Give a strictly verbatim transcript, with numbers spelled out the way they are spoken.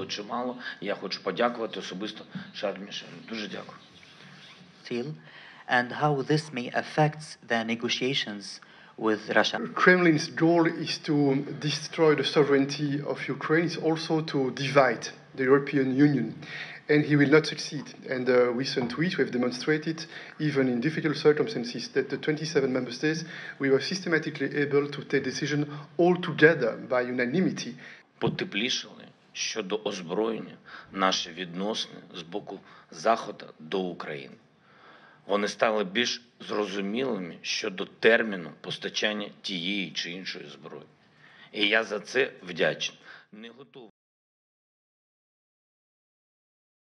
зробили чимало. Я хочу подякувати особисто Шарлю Мішелю. Дуже дякую. And how this may affect the negotiations with Russia. Kremlin's goal is to destroy the sovereignty of Ukraine. It's also to divide the European Union. And he will not succeed. And the recent weeks we have demonstrated, even in difficult circumstances, that the twenty-seven member states, we were systematically able to take decisions all together by unanimity. Потеплішали щодо озброєння наші відносини з боку Заходу до України. Вони стали більш зрозумілими щодо терміну постачання тієї чи іншої зброї. І я за це вдячний. Не готовий